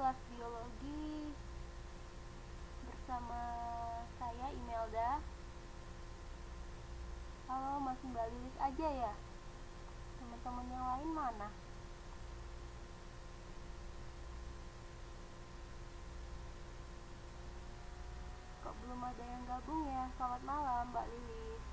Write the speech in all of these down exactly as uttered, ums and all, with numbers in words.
kelas biologi bersama saya Imelda. Halo, masih Mbak Lilis aja ya? Teman-teman yang lain mana? Kok belum ada yang gabung ya? Selamat malam Mbak Lilis.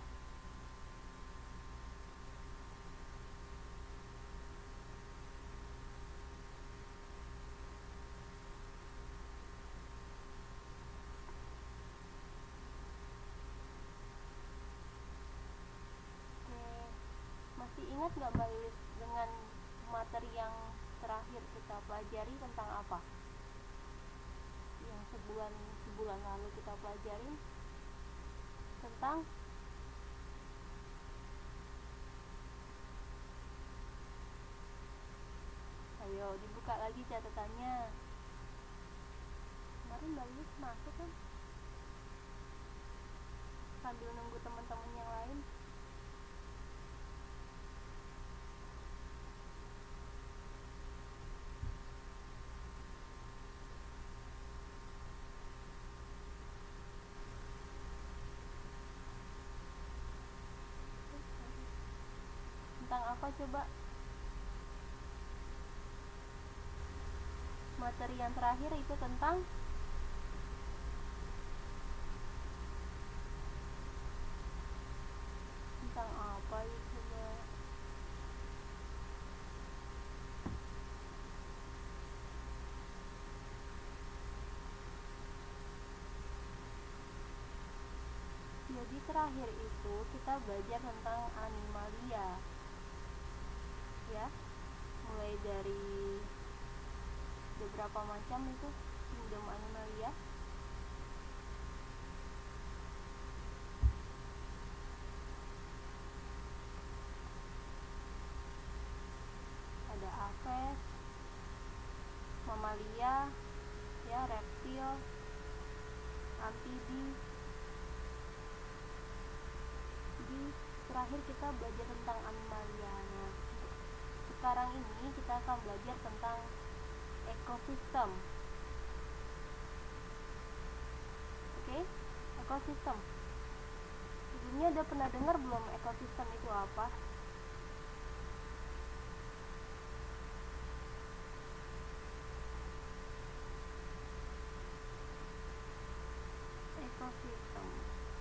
Masih ingat nggak Mbak Lilis dengan materi yang terakhir kita pelajari tentang apa? Yang sebulan sebulan lalu kita pelajari tentang ayo dibuka lagi catatannya. Kemarin Mbak Lilis masuk kan? Sambil nunggu teman-teman yang lain. Tentang apa coba? Materi yang terakhir itu tentang tentang apa itu coba? Jadi terakhir itu kita belajar tentang animalia, ya, mulai dari beberapa macam itu kingdom animalia. Ada aves, mamalia, ya, reptil, amfibi. Jadi terakhir kita belajar tentang animalia. Nah, sekarang ini kita akan belajar tentang ekosistem. Oke, ekosistem. Sebelumnya udah pernah dengar belum ekosistem itu apa? Ekosistem.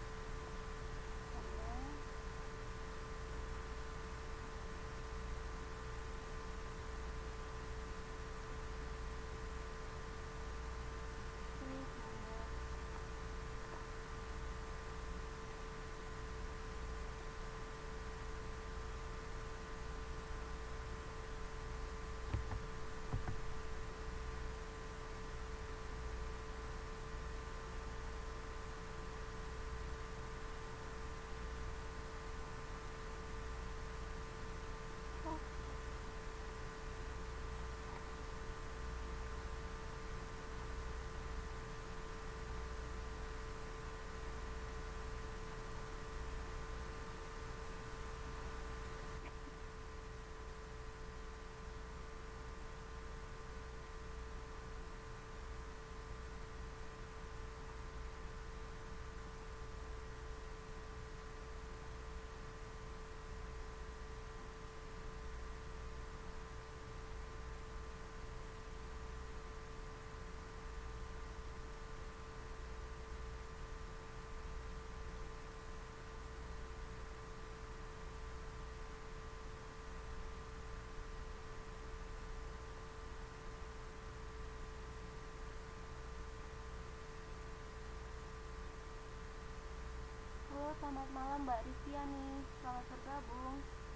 Halo, selamat malam Mbak Ristiani, selamat bergabung.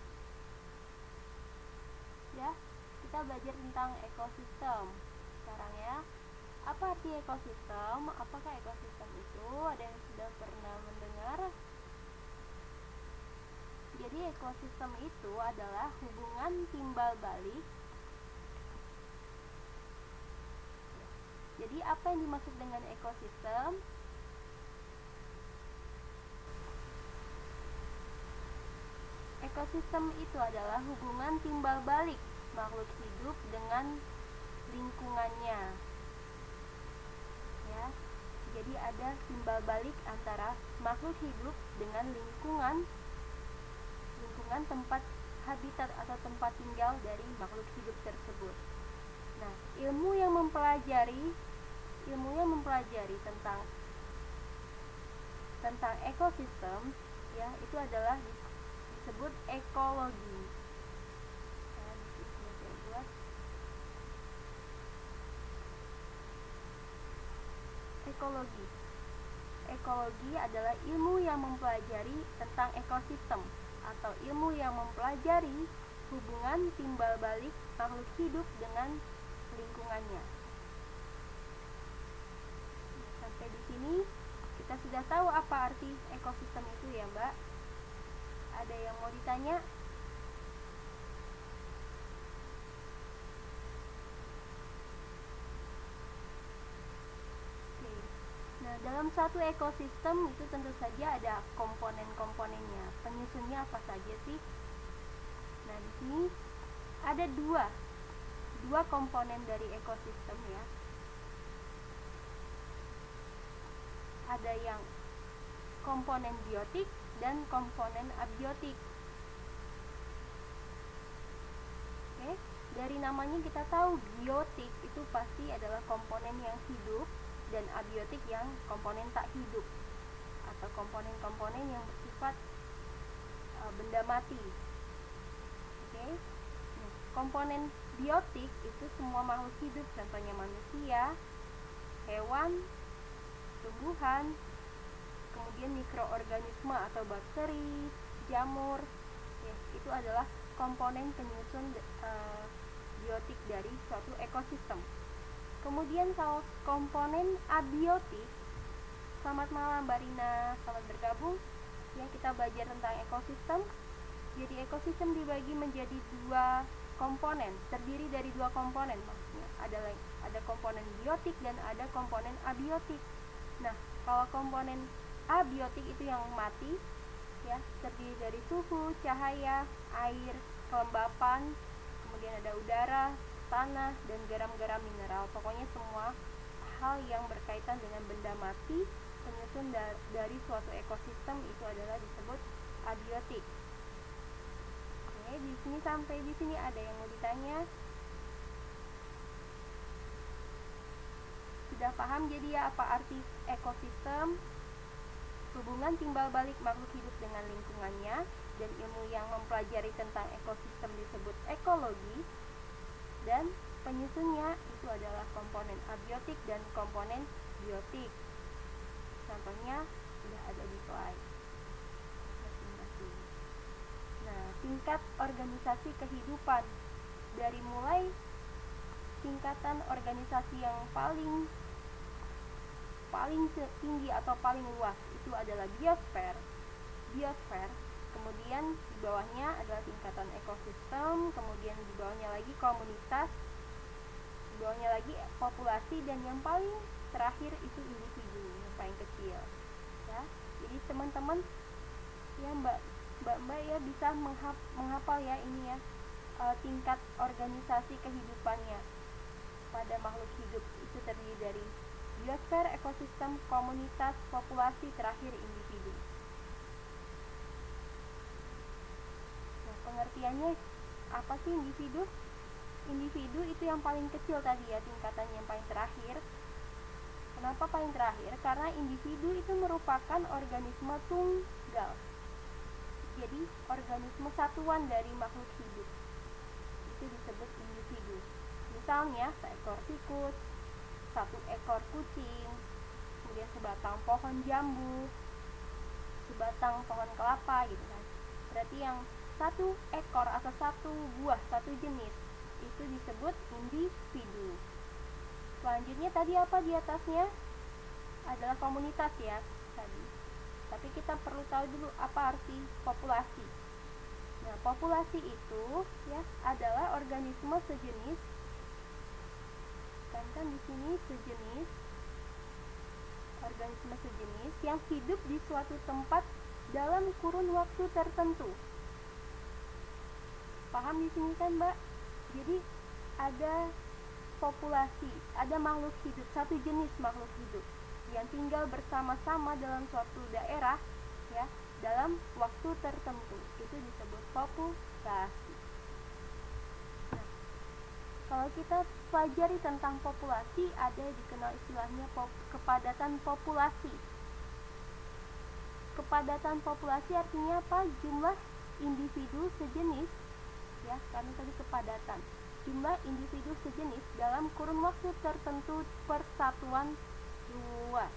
Ya, kita belajar tentang ekosistem sekarang ya. Apa arti ekosistem? Apakah ekosistem itu? Ada yang sudah pernah mendengar? Jadi ekosistem itu adalah hubungan timbal balik. Jadi apa yang dimaksud dengan ekosistem? Ekosistem itu adalah hubungan timbal balik makhluk hidup dengan lingkungannya. ya. Jadi ada timbal balik antara makhluk hidup dengan lingkungan lingkungan tempat habitat atau tempat tinggal dari makhluk hidup tersebut. Nah, ilmu yang mempelajari ilmu yang mempelajari tentang tentang ekosistem ya, itu adalah disebut ekologi. Nah, di sini saya buat ekologi. Ekologi adalah ilmu yang mempelajari tentang ekosistem atau ilmu yang mempelajari hubungan timbal balik makhluk hidup dengan lingkungannya. Sampai di sini kita sudah tahu apa arti ekosistem itu ya, Mbak. Ada yang mau ditanya? Oke. Nah, dalam satu ekosistem itu tentu saja ada komponen-komponennya. Penyusunnya apa saja sih? Nah, di sini ada dua dua komponen dari ekosistem ya. Ada yang komponen biotik dan komponen abiotik. Oke, dari namanya kita tahu biotik itu pasti adalah komponen yang hidup dan abiotik yang komponen tak hidup atau komponen-komponen yang bersifat e, benda mati. Oke. Nah, komponen biotik itu semua makhluk hidup, contohnya manusia, hewan, tumbuhan, kemudian mikroorganisme atau bakteri, jamur, ya, itu adalah komponen penyusun e, biotik dari suatu ekosistem. Kemudian kalau komponen abiotik, selamat malam Mbak Rina, selamat bergabung. Ya, kita belajar tentang ekosistem. Jadi ekosistem dibagi menjadi dua komponen, terdiri dari dua komponen maksudnya. Ada ada komponen biotik dan ada komponen abiotik. Nah, kalau komponen abiotik itu yang mati, ya, terdiri dari suhu, cahaya, air, kelembapan, kemudian ada udara, tanah, dan garam-garam mineral. Pokoknya semua hal yang berkaitan dengan benda mati, penyusun da dari suatu ekosistem itu adalah disebut abiotik. Oke, di sini sampai di sini ada yang mau ditanya? Sudah paham jadi ya apa arti ekosistem? Hubungan timbal balik makhluk hidup dengan lingkungannya, dan ilmu yang mempelajari tentang ekosistem disebut ekologi, dan penyusunnya itu adalah komponen abiotik dan komponen biotik. Contohnya sudah ada di slide masing-masing. Nah, tingkat organisasi kehidupan, dari mulai tingkatan organisasi yang paling paling tinggi atau paling luas itu adalah biosfer. Biosfer, kemudian di bawahnya adalah tingkatan ekosistem, kemudian di bawahnya lagi komunitas, di bawahnya lagi populasi, dan yang paling terakhir itu individu yang paling kecil. Ya, jadi teman-teman ya mbak mbak mbak ya bisa menghap, menghafal ya ini ya e, tingkat organisasi kehidupannya pada makhluk hidup itu terdiri dari biosfer, ekosistem, komunitas, populasi, terakhir individu. Nah, pengertiannya apa sih individu? Individu itu yang paling kecil tadi ya, tingkatannya yang paling terakhir. Kenapa paling terakhir? Karena individu itu merupakan organisme tunggal. Jadi organisme satuan dari makhluk hidup itu disebut individu. Misalnya seekor tikus, satu ekor kucing, kemudian sebatang pohon jambu, sebatang pohon kelapa gitu kan. Berarti yang satu ekor atau satu buah, satu jenis itu disebut individu. Selanjutnya tadi apa di atasnya? Adalah komunitas ya tadi. Tapi kita perlu tahu dulu apa arti populasi. Nah, populasi itu ya adalah organisme sejenis. Kan kan di sini sejenis organisme sejenis yang hidup di suatu tempat dalam kurun waktu tertentu. Paham di sini kan, Mbak? Jadi ada populasi, ada makhluk hidup, satu jenis makhluk hidup yang tinggal bersama-sama dalam suatu daerah, ya, dalam waktu tertentu, itu disebut populasi. Nah, kalau kita pelajari tentang populasi, ada dikenal istilahnya pop, kepadatan populasi. Kepadatan populasi artinya apa? Jumlah individu sejenis, ya, karena tadi kepadatan, jumlah individu sejenis dalam kurun waktu tertentu persatuan luas.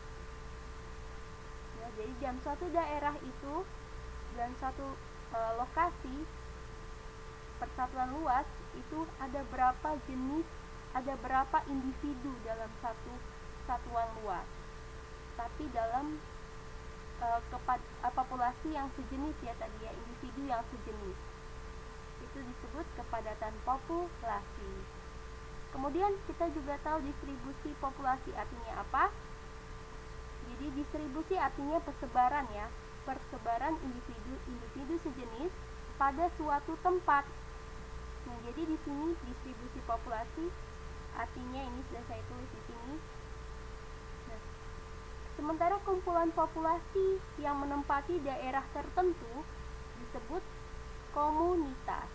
Ya, jadi dalam suatu daerah itu, dalam satu e, lokasi persatuan luas itu ada berapa jenis, ada berapa individu dalam satu satuan luas. Tapi dalam e, kepad, e, populasi yang sejenis, ya tadi ya, individu yang sejenis, itu disebut kepadatan populasi. Kemudian kita juga tahu distribusi populasi artinya apa? Jadi distribusi artinya persebaran, ya, persebaran individu-individu sejenis pada suatu tempat. Nah, jadi di sini distribusi populasi artinya ini sudah saya tulis di sini. Nah, sementara kumpulan populasi yang menempati daerah tertentu disebut komunitas.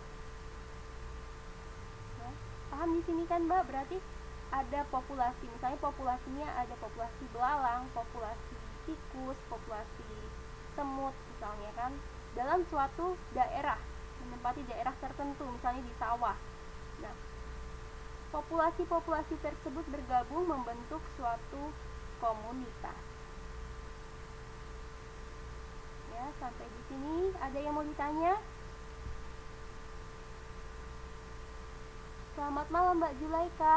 Ya, paham di sini kan, Mbak? Berarti ada populasi, misalnya populasinya ada populasi belalang, populasi tikus, populasi semut misalnya kan, dalam suatu daerah, menempati daerah tertentu, misalnya di sawah. Nah, populasi-populasi tersebut bergabung membentuk suatu komunitas. Ya, sampai di sini ada yang mau ditanya? Selamat malam Mbak Julaika.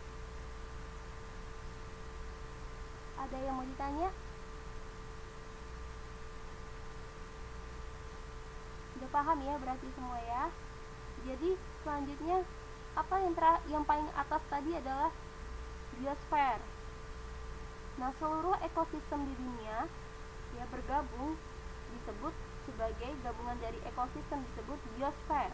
Ada yang mau ditanya? Udah paham ya berarti semua ya. Jadi selanjutnya apa yang ter yang paling atas tadi adalah biosfer. Nah, seluruh ekosistem di dunia ya bergabung disebut sebagai gabungan dari ekosistem disebut biosfer.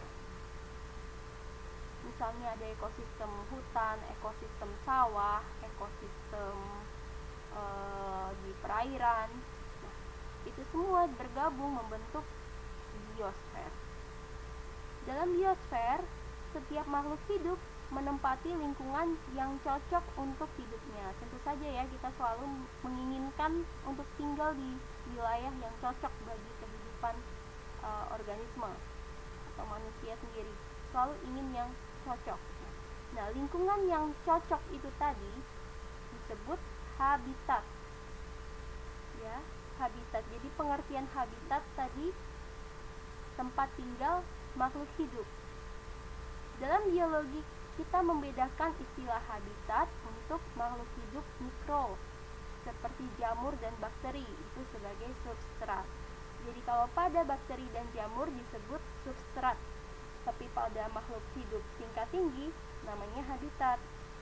Misalnya ada ekosistem hutan, ekosistem sawah, ekosistem e, di perairan. Nah, itu semua bergabung membentuk biosfer. Dalam biosfer, setiap makhluk hidup menempati lingkungan yang cocok untuk hidupnya. Tentu saja ya, kita selalu menginginkan untuk tinggal di wilayah yang cocok bagi kehidupan e, organisme atau manusia sendiri. Selalu ingin yang cocok. Nah, lingkungan yang cocok itu tadi disebut habitat. Ya, habitat. Jadi pengertian habitat tadi tempat tinggal makhluk hidup. Dalam biologi kita membedakan istilah habitat untuk makhluk hidup mikro seperti jamur dan bakteri, itu sebagai substrat. Jadi kalau pada bakteri dan jamur disebut substrat, tapi pada makhluk hidup tingkat tinggi namanya habitat.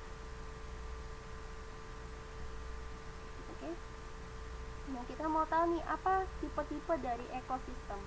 Oke. Nah, kita mau tahu nih apa tipe-tipe dari ekosistem.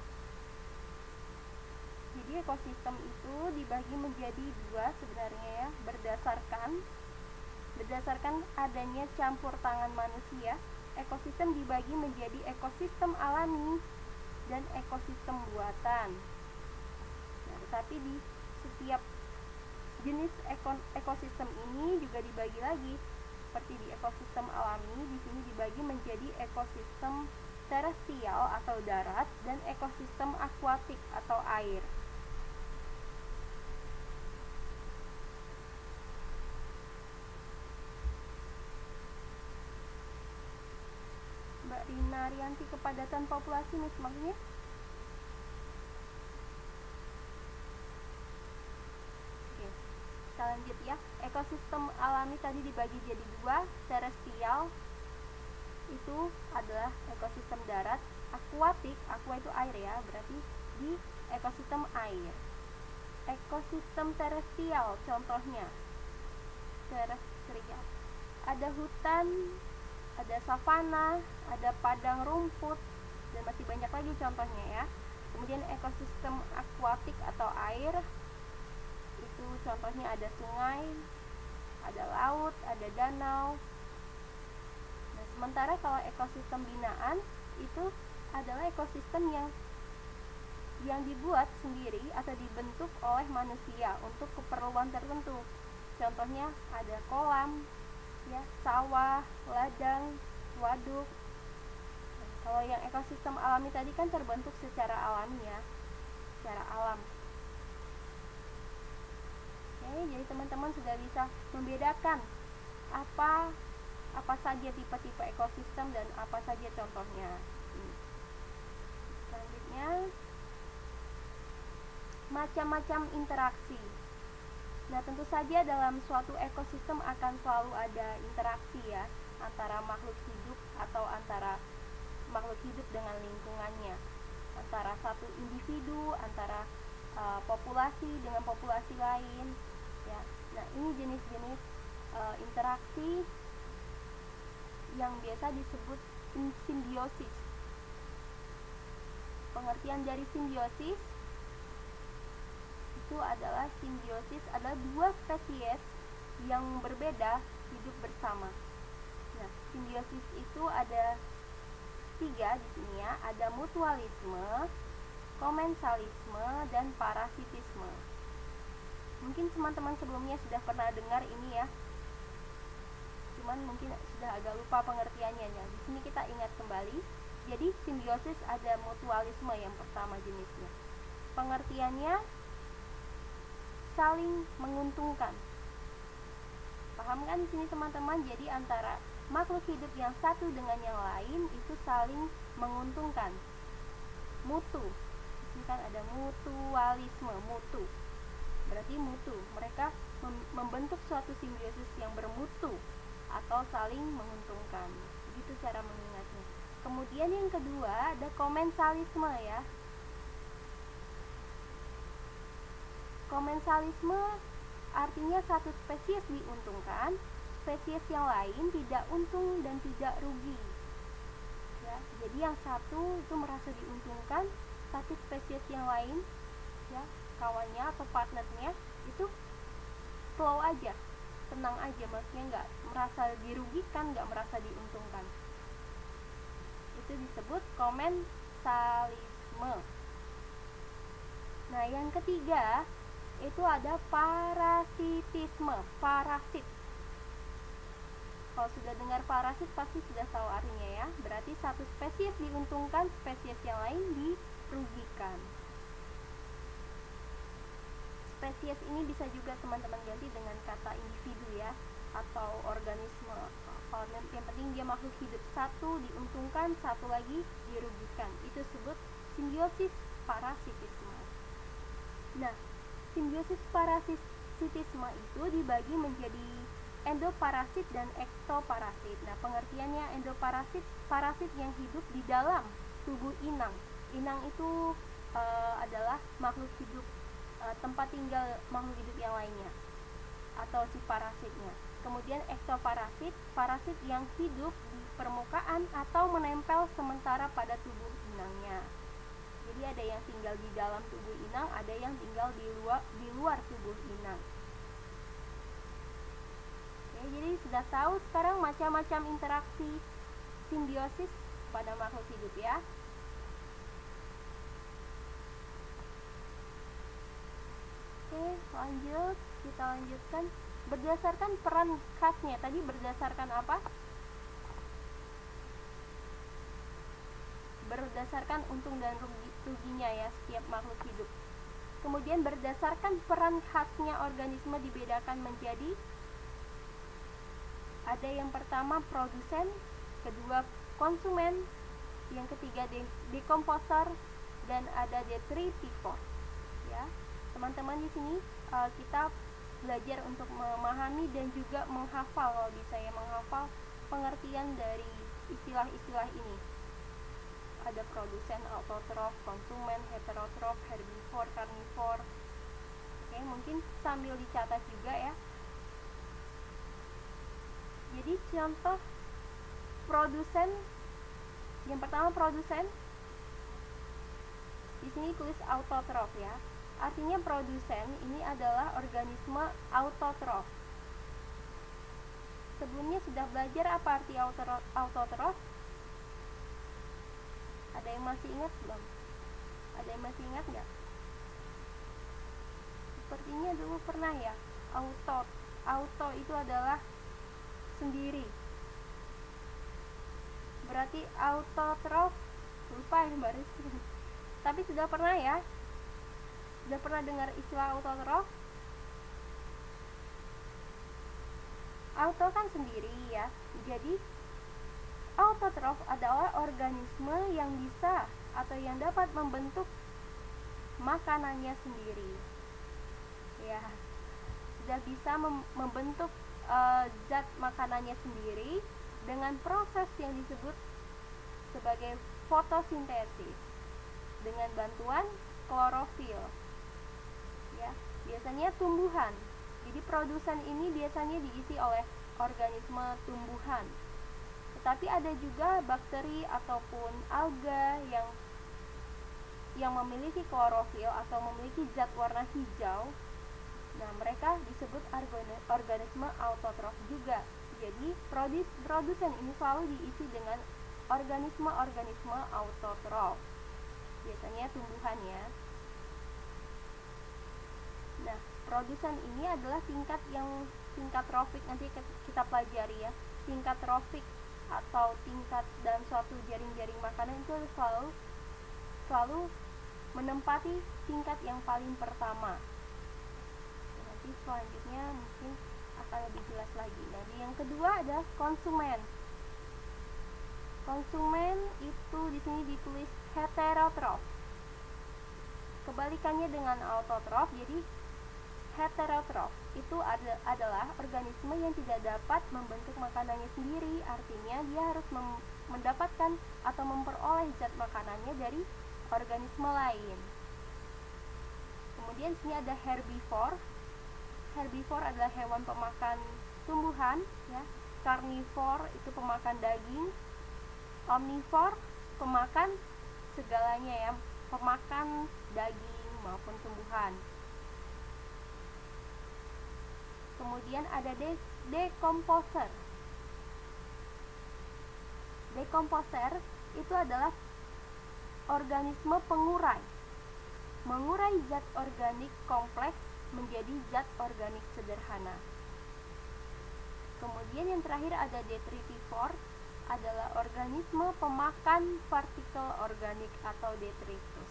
Jadi ekosistem itu dibagi menjadi dua sebenarnya ya, berdasarkan berdasarkan adanya campur tangan manusia. Ekosistem dibagi menjadi ekosistem alami dan ekosistem buatan. Nah, tetapi di setiap jenis ekosistem ini juga dibagi lagi. Seperti di ekosistem alami, di sini dibagi menjadi ekosistem terestrial atau darat dan ekosistem akuatik atau air. Mbak Rina Rianti, kepadatan populasi nih maksudnya? Oke, kita lanjut ya. Ekosistem alami tadi dibagi jadi dua, terestrial itu adalah ekosistem darat, akuatik, aqua itu air ya, berarti di ekosistem air. Ekosistem terestrial contohnya terestrial ada hutan, ada savana, ada padang rumput, dan masih banyak lagi contohnya ya. Kemudian ekosistem akuatik atau air itu contohnya ada sungai, ada laut, ada danau. Nah, sementara kalau ekosistem binaan itu adalah ekosistem yang yang dibuat sendiri atau dibentuk oleh manusia untuk keperluan tertentu. Contohnya ada kolam, ya, sawah, ladang, waduk. Nah, kalau yang ekosistem alami tadi kan terbentuk secara alami ya, secara alam. Oke, jadi teman-teman sudah bisa membedakan apa apa saja tipe-tipe ekosistem dan apa saja contohnya. Selanjutnya, macam-macam interaksi. Nah, tentu saja dalam suatu ekosistem akan selalu ada interaksi ya, antara makhluk hidup atau antara makhluk hidup dengan lingkungannya, antara satu individu, antara uh, populasi dengan populasi lain ya. Nah, ini jenis-jenis uh, interaksi yang biasa disebut simbiosis. Pengertian dari simbiosis itu adalah simbiosis adalah dua spesies yang berbeda hidup bersama. Nah, simbiosis itu ada tiga di sini ya, ada mutualisme, komensalisme, dan parasitisme. Mungkin teman-teman sebelumnya sudah pernah dengar ini ya, cuman mungkin sudah agak lupa pengertiannya. Nah, di sini kita ingat kembali. Jadi simbiosis ada mutualisme yang pertama jenisnya. Pengertiannya saling menguntungkan. Paham kan di sini teman-teman? Jadi antara makhluk hidup yang satu dengan yang lain itu saling menguntungkan. Mutu. Di sini kan ada mutualisme, mutu. Berarti mutu. Mereka mem- membentuk suatu simbiosis yang bermutu atau saling menguntungkan. Begitu cara mengingatnya. Kemudian yang kedua ada komensalisme ya. Komensalisme artinya satu spesies diuntungkan, spesies yang lain tidak untung dan tidak rugi. Ya, jadi yang satu itu merasa diuntungkan, tapi spesies yang lain, ya, kawannya atau partnernya itu flow aja, tenang aja, maksudnya nggak merasa dirugikan, nggak merasa diuntungkan. Itu disebut komensalisme. Nah, yang ketiga itu ada parasitisme, parasit. Kalau sudah dengar parasit pasti sudah tahu artinya ya. Berarti satu spesies diuntungkan, spesies yang lain dirugikan. Spesies ini bisa juga teman-teman ganti dengan kata individu ya, atau organisme. Kalau yang penting dia makhluk hidup, satu diuntungkan, satu lagi dirugikan. Itu disebut simbiosis parasitisme. Nah, simbiosis parasitisme itu dibagi menjadi endoparasit dan ektoparasit. Nah, pengertiannya endoparasit, parasit yang hidup di dalam tubuh inang. Inang itu e, adalah makhluk hidup, e, tempat tinggal makhluk hidup yang lainnya atau si parasitnya. Kemudian ektoparasit, parasit yang hidup di permukaan atau menempel sementara pada tubuh inangnya. Jadi ada yang tinggal di dalam tubuh inang, ada yang tinggal di luar di luar tubuh inang. Oke, jadi sudah tahu sekarang macam-macam interaksi simbiosis pada makhluk hidup ya. Oke, lanjut, kita lanjutkan. Berdasarkan peran khasnya, tadi berdasarkan apa? Berdasarkan untung dan rugi, ruginya ya setiap makhluk hidup. Kemudian berdasarkan peran khasnya organisme dibedakan menjadi ada yang pertama produsen, kedua konsumen, yang ketiga de dekomposer, dan ada detritivor. Ya, teman-teman di sini uh, kita belajar untuk memahami dan juga menghafal, kalau bisa ya menghafal pengertian dari istilah-istilah ini. Ada produsen, autotrof, konsumen, heterotrof, herbivor, karnivor. Oke, mungkin sambil dicatat juga ya. Jadi contoh produsen, yang pertama produsen, di sini tulis autotrof ya. Artinya produsen ini adalah organisme autotrof. sebelumnya sudah belajar apa arti autotrof? Ada yang masih ingat belum? Ada yang masih ingat nggak? Sepertinya dulu pernah ya. Auto, auto itu adalah sendiri. Berarti autotrof, lupa ya Mbak Rizky. Tapi sudah pernah ya? Sudah pernah dengar istilah autotrof? Auto kan sendiri ya. Jadi autotrof adalah organisme yang bisa atau yang dapat membentuk makanannya sendiri. Ya, sudah bisa mem membentuk uh, zat makanannya sendiri dengan proses yang disebut sebagai fotosintesis dengan bantuan klorofil. Ya, biasanya tumbuhan. Jadi produsen ini biasanya diisi oleh organisme tumbuhan. Tetapi ada juga bakteri ataupun alga yang yang memiliki klorofil atau memiliki zat warna hijau. Nah, mereka disebut organisme autotrof juga. Jadi, produs, produsen ini selalu diisi dengan organisme-organisme autotrof. Biasanya tumbuhan ya. Nah, produsen ini adalah tingkat yang tingkat trofik, nanti kita pelajari ya. Tingkat trofik atau tingkat dalam suatu jaring-jaring makanan itu selalu selalu menempati tingkat yang paling pertama. Nanti selanjutnya mungkin akan lebih jelas lagi. Nah, yang kedua adalah konsumen. Konsumen itu di sini ditulis heterotrof. Kebalikannya dengan autotrof, jadi heterotrof itu ada, adalah organisme yang tidak dapat membentuk makanannya sendiri. Artinya dia harus mem, mendapatkan atau memperoleh zat makanannya dari organisme lain. Kemudian sini ada herbivore. Herbivore adalah hewan pemakan tumbuhan, ya. Carnivore itu pemakan daging. Omnivore pemakan segalanya ya, pemakan daging maupun tumbuhan. Kemudian ada de decomposer. Decomposer itu adalah organisme pengurai, mengurai zat organik kompleks menjadi zat organik sederhana. Kemudian yang terakhir ada detritivore, adalah organisme pemakan partikel organik atau detritus.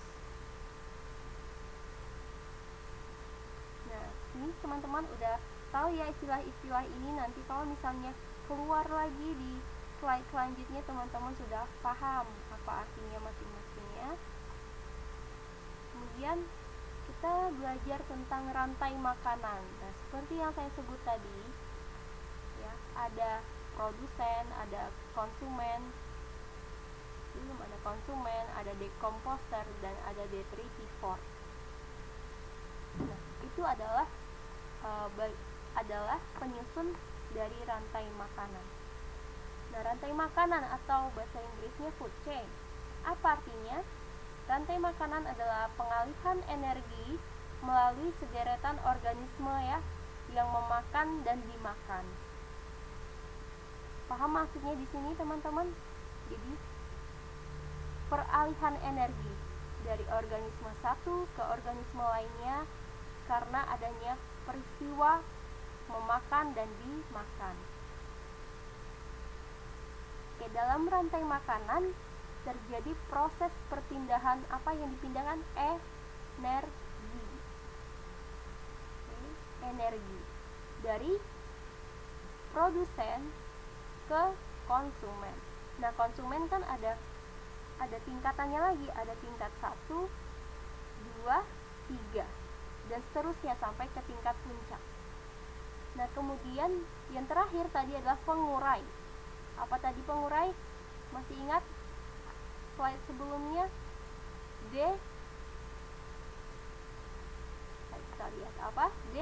Nah, ini teman-teman udah tahu ya istilah-istilah ini. Nanti kalau misalnya keluar lagi di slide selanjutnya, teman-teman sudah paham apa artinya masing-masingnya. Kemudian kita belajar tentang rantai makanan. Nah, seperti yang saya sebut tadi, ya, ada produsen, ada konsumen, belum ada konsumen, ada decomposer, dan ada detritivore. Nah, itu adalah uh, adalah penyusun dari rantai makanan. Nah, rantai makanan atau bahasa Inggrisnya food chain. Apa artinya? Rantai makanan adalah pengalihan energi melalui sederetan organisme ya yang memakan dan dimakan. Paham maksudnya di sini teman-teman? Jadi peralihan energi dari organisme satu ke organisme lainnya karena adanya peristiwa memakan dan dimakan. Oke, dalam rantai makanan terjadi proses perpindahan apa yang dipindahkan? Energi. Oke, energi dari produsen ke konsumen. Nah, konsumen kan ada ada tingkatannya lagi, ada tingkat satu, dua, tiga, dan seterusnya sampai ke tingkat puncak. Nah, kemudian yang terakhir tadi adalah pengurai. Apa tadi pengurai? Masih ingat slide sebelumnya? D. Kita lihat apa? D.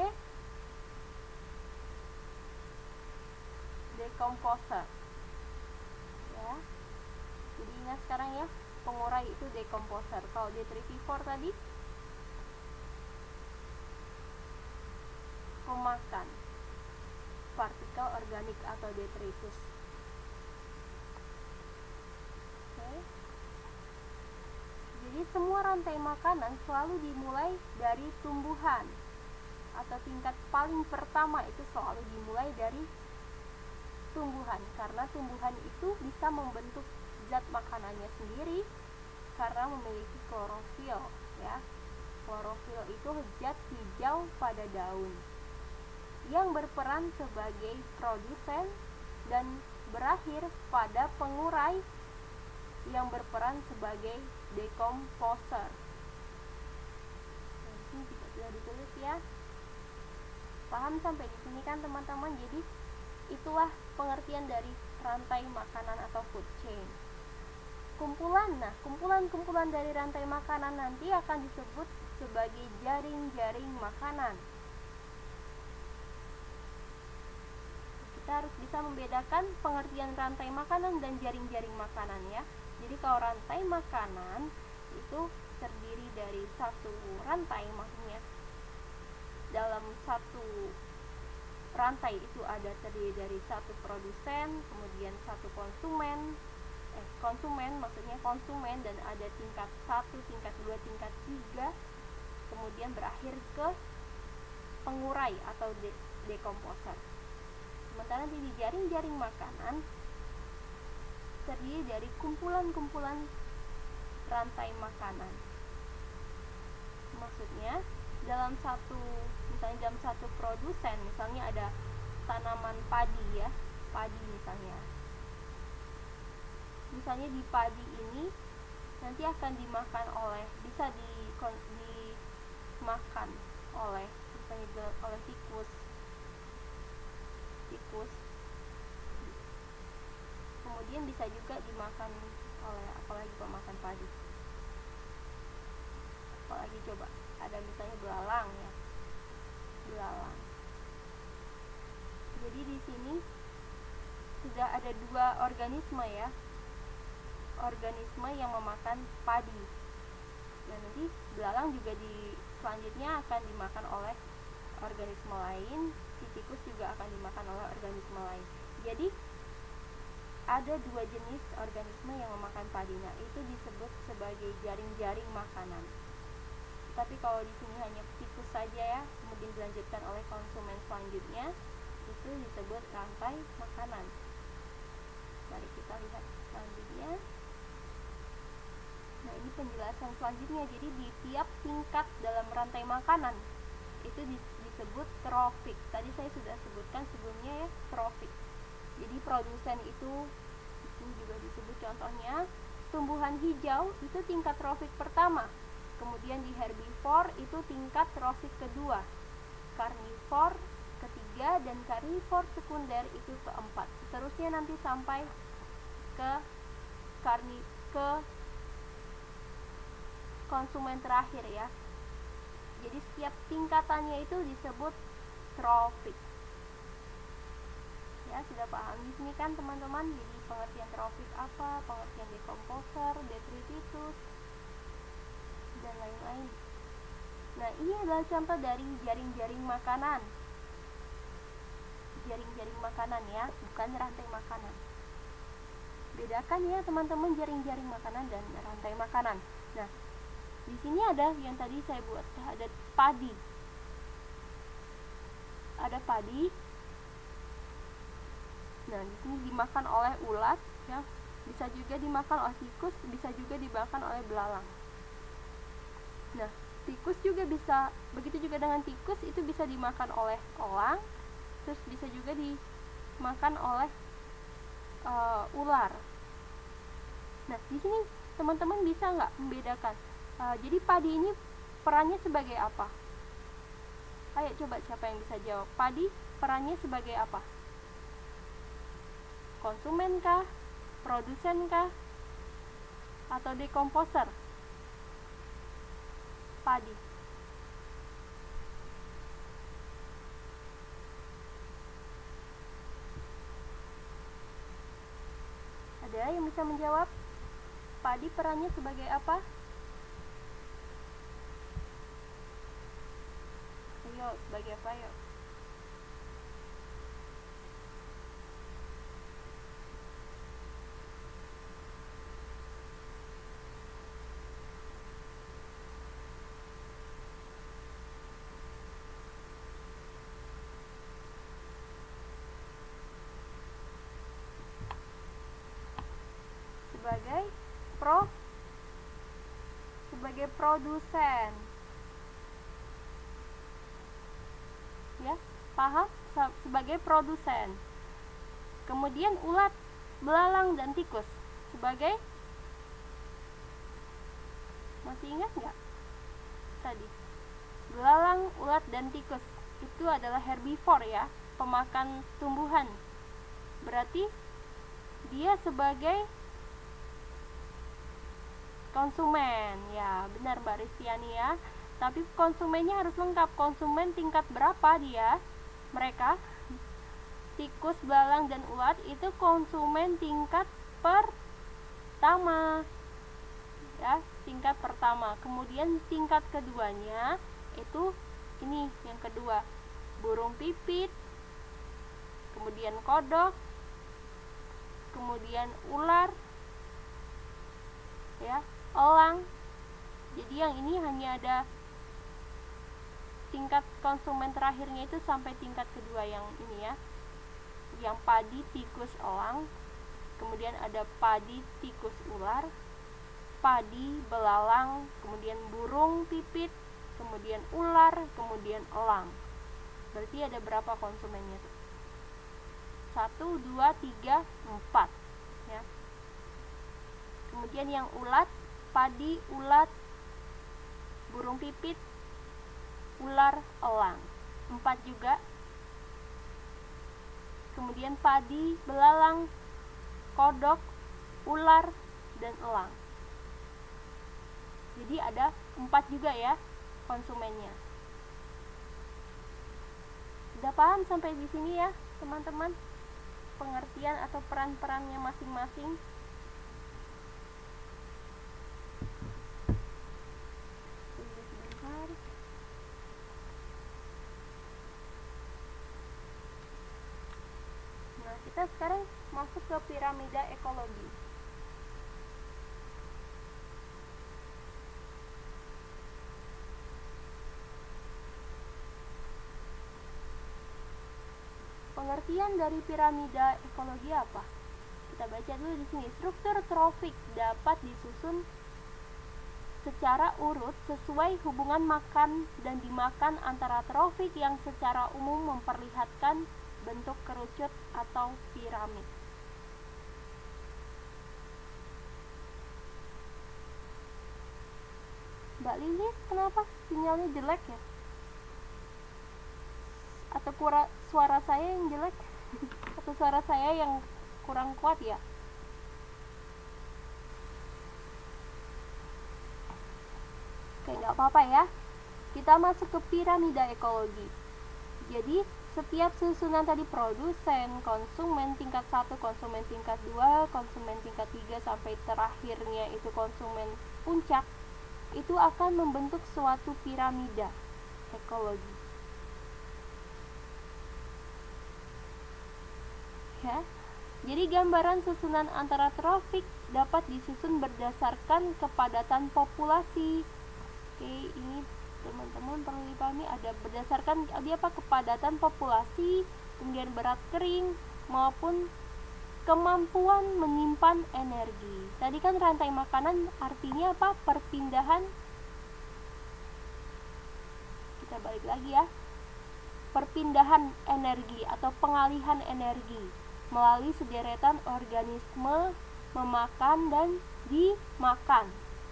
Decomposer. Ya. Jadi ingat sekarang ya, pengurai itu decomposer. Kalau detritivore tadi pemakan partikel organik atau detritus. Oke. Jadi semua rantai makanan selalu dimulai dari tumbuhan, atau tingkat paling pertama itu selalu dimulai dari tumbuhan, karena tumbuhan itu bisa membentuk zat makanannya sendiri karena memiliki klorofil, ya. Klorofil itu zat hijau pada daun yang berperan sebagai produsen dan berakhir pada pengurai yang berperan sebagai dekomposer. Nah, ini juga sudah ditulis ya. Paham sampai di sini kan teman-teman? Jadi itulah pengertian dari rantai makanan atau food chain. Kumpulan, nah kumpulan-kumpulan dari rantai makanan nanti akan disebut sebagai jaring-jaring makanan. Kita harus bisa membedakan pengertian rantai makanan dan jaring-jaring makanan, ya. Jadi kalau rantai makanan itu terdiri dari satu rantai, maksudnya dalam satu rantai itu ada terdiri dari satu produsen, kemudian satu konsumen, eh konsumen maksudnya konsumen dan ada tingkat satu, tingkat dua, tingkat tiga, kemudian berakhir ke pengurai atau de dekomposer. Sementara di jaring-jaring makanan terdiri dari kumpulan-kumpulan rantai makanan. Maksudnya dalam satu, misalnya dalam satu produsen, misalnya ada tanaman padi, ya, padi misalnya. Misalnya di padi ini nanti akan dimakan oleh, bisa di, dimakan oleh, misalnya oleh tikus, tikus. Kemudian bisa juga dimakan oleh apalagi pemakan padi. Apalagi coba, ada misalnya belalang, ya, belalang. Jadi di sini sudah ada dua organisme, ya, organisme yang memakan padi. Dan nanti belalang juga di selanjutnya akan dimakan oleh organisme lain, si tikus juga akan dimakan oleh organisme lain. Jadi ada dua jenis organisme yang memakan padi. Nah, itu disebut sebagai jaring-jaring makanan. Tapi kalau di sini hanya tikus saja, ya, kemudian dilanjutkan oleh konsumen selanjutnya, itu disebut rantai makanan. Mari kita lihat selanjutnya. Nah, ini penjelasan selanjutnya. Jadi di tiap tingkat dalam rantai makanan itu disebut trofik. Tadi saya sudah sebutkan sebelumnya, ya, trofik. Jadi produsen itu, ini juga disebut contohnya, tumbuhan hijau itu tingkat trofik pertama. Kemudian di herbivore itu tingkat trofik kedua, karnivore ketiga, dan karnivore sekunder itu keempat. Seterusnya nanti sampai ke karni ke konsumen terakhir, ya. Jadi setiap tingkatannya itu disebut trofik. Ya, sudah paham di sini kan teman-teman? Jadi pengertian trofik apa, pengertian dekomposer, detritus, dan lain-lain. Nah, ini adalah contoh dari jaring-jaring makanan. Jaring-jaring makanan, ya, bukan rantai makanan. Bedakan, ya, teman-teman, jaring-jaring makanan dan rantai makanan. Nah, di sini ada yang tadi saya buat, ada padi. Ada padi. Nah, di sini dimakan oleh ulat, ya. Bisa juga dimakan oleh tikus, bisa juga dimakan oleh belalang. Nah, tikus juga bisa, begitu juga dengan tikus, itu bisa dimakan oleh elang, terus bisa juga dimakan oleh uh, ular. Nah, di sini teman-teman bisa nggak membedakan? Uh, jadi padi ini perannya sebagai apa? Ayo coba, siapa yang bisa jawab? Padi perannya sebagai apa? Konsumen kah? Produsen kah? Atau dekomposer? Padi. Ada yang bisa menjawab? Padi perannya sebagai apa? Ayo, sebagai apa, yuk? pro sebagai produsen. Ya, paham? Sebagai produsen. Kemudian ulat, belalang, dan tikus sebagai, masih ingat nggak tadi? Belalang, ulat, dan tikus itu adalah herbivore ya, pemakan tumbuhan. Berarti dia sebagai konsumen. Ya, benar Mbak Ristiani ya. Tapi konsumennya harus lengkap. Konsumen tingkat berapa dia? Mereka tikus, belalang, dan ulat itu konsumen tingkat pertama. Ya, tingkat pertama. Kemudian tingkat keduanya itu ini yang kedua, burung pipit, kemudian kodok, kemudian ular, ya, elang. Jadi yang ini hanya ada tingkat konsumen terakhirnya itu sampai tingkat kedua yang ini ya, yang padi, tikus, elang. Kemudian ada padi, tikus, ular, padi, belalang, kemudian burung pipit, kemudian ular, kemudian elang. Berarti ada berapa konsumennya tuh? Satu, dua, tiga, empat ya. Kemudian yang ulat, padi, ulat, burung pipit, ular, elang, empat juga. Kemudian padi, belalang, kodok, ular, dan elang. Jadi ada empat juga ya konsumennya. Sudah paham sampai di sini ya teman-teman, pengertian atau peran-perannya masing-masing? Nah, kita sekarang masuk ke piramida ekologi. Pengertian dari piramida ekologi apa? Kita baca dulu di sini. Struktur trofik dapat disusun secara urut sesuai hubungan makan dan dimakan antara trofik yang secara umum memperlihatkan bentuk kerucut atau piramid. Mbak Lilis, kenapa sinyalnya jelek ya? Atau kura, suara saya yang jelek? Atau suara saya yang kurang kuat ya? Oke, nggak apa-apa ya. Kita masuk ke piramida ekologi. Jadi setiap susunan tadi, produsen, konsumen tingkat satu, konsumen tingkat dua, konsumen tingkat tiga, sampai terakhirnya itu konsumen puncak, itu akan membentuk suatu piramida ekologi. Ya. Jadi gambaran susunan antara trofik dapat disusun berdasarkan kepadatan populasi. Oke, ini teman-teman perlu dipahami, ada berdasarkan dia apa, kepadatan populasi, kemudian berat kering, maupun kemampuan menyimpan energi. Tadi kan rantai makanan artinya apa? Perpindahan. Kita balik lagi ya. Perpindahan energi atau pengalihan energi melalui sederetan organisme memakan dan dimakan.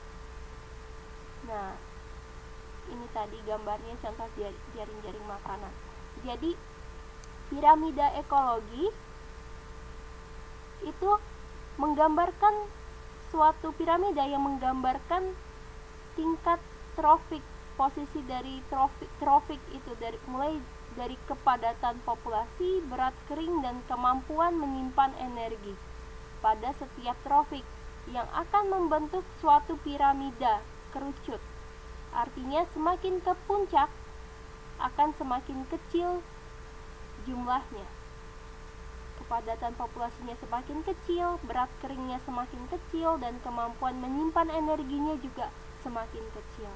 Nah, ini tadi gambarnya contoh jaring-jaring makanan. Jadi piramida ekologi itu menggambarkan suatu piramida yang menggambarkan tingkat trofik, posisi dari trofik trofik itu dari mulai dari kepadatan populasi, berat kering, dan kemampuan menyimpan energi pada setiap trofik yang akan membentuk suatu piramida kerucut. Artinya semakin ke puncak akan semakin kecil jumlahnya, kepadatan populasinya semakin kecil, berat keringnya semakin kecil, dan kemampuan menyimpan energinya juga semakin kecil.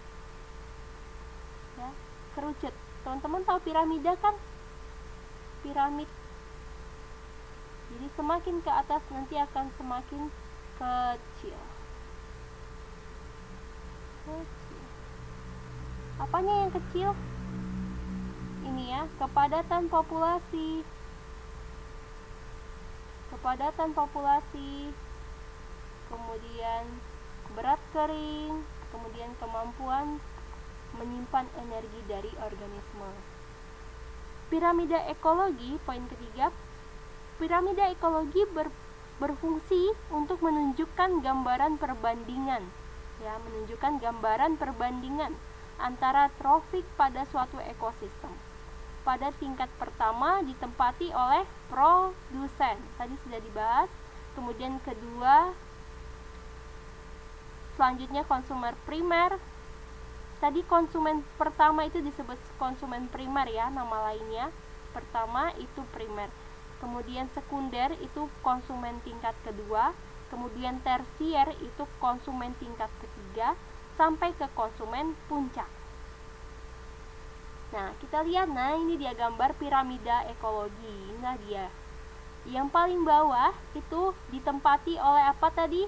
Ya, kerucut. Teman-teman tahu piramida kan? Piramid. Jadi semakin ke atas nanti akan semakin kecil. kecil. Apanya yang kecil? Ini ya, kepadatan populasi. Kepadatan populasi. Kemudian berat kering, kemudian kemampuan menyimpan energi dari organisme. Piramida ekologi, poin ketiga. Piramida ekologi ber, berfungsi untuk menunjukkan gambaran perbandingan, ya, menunjukkan gambaran perbandingan antara trofik pada suatu ekosistem. Pada tingkat pertama ditempati oleh produsen, tadi sudah dibahas. Kemudian kedua, selanjutnya konsumer primer. Tadi konsumen pertama itu disebut konsumen primer ya, nama lainnya. Pertama itu primer. Kemudian sekunder itu konsumen tingkat kedua. Kemudian tersier itu konsumen tingkat ketiga, sampai ke konsumen puncak. Nah, kita lihat, nah ini dia gambar piramida ekologi. Nah dia. Yang paling bawah itu ditempati oleh apa tadi?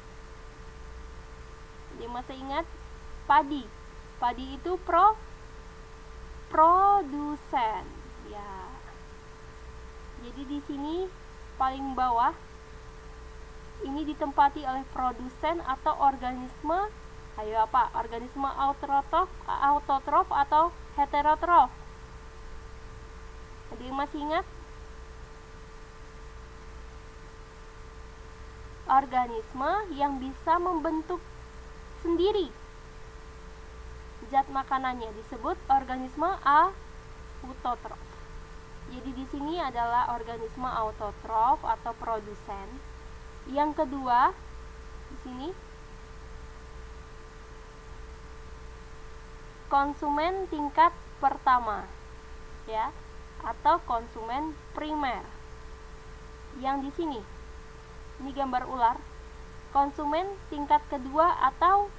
Dia masih ingat? Padi. Padi itu pro produsen, ya. Jadi di sini paling bawah ini ditempati oleh produsen atau organisme. Ayo apa? Organisme autotrof, autotrof atau heterotrof? Ada yang masih ingat? Organisme yang bisa membentuk sendiri zat makanannya disebut organisme autotrof. Jadi di sini adalah organisme autotrof atau produsen. Yang kedua, di sini konsumen tingkat pertama, ya, atau konsumen primer. Yang di sini, ini gambar ular, konsumen tingkat kedua atau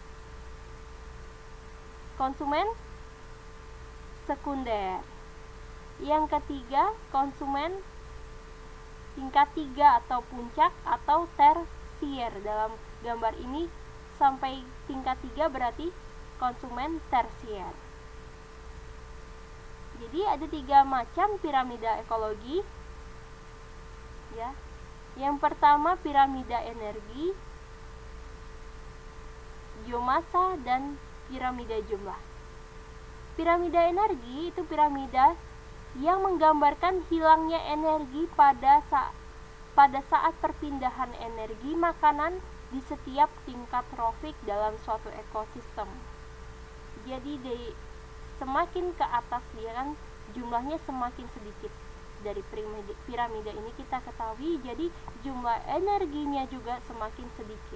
konsumen sekunder. Yang ketiga, konsumen tingkat tiga atau puncak atau tersier. Dalam gambar ini sampai tingkat tiga berarti konsumen tersier. Jadi ada tiga macam piramida ekologi, ya. Yang pertama piramida energi, biomasa, dan piramida jumlah. Piramida energi itu piramida yang menggambarkan hilangnya energi pada saat pada saat perpindahan energi makanan di setiap tingkat trofik dalam suatu ekosistem. Jadi di, semakin ke atas dia kan jumlahnya semakin sedikit. Dari piramida, piramida ini kita ketahui, jadi jumlah energinya juga semakin sedikit.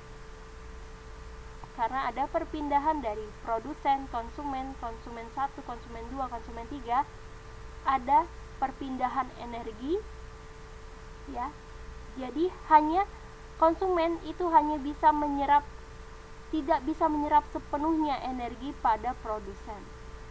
Karena ada perpindahan dari produsen, konsumen, konsumen satu, konsumen dua, konsumen tiga, ada perpindahan energi, ya. Jadi hanya konsumen itu hanya bisa menyerap, tidak bisa menyerap sepenuhnya energi pada produsen.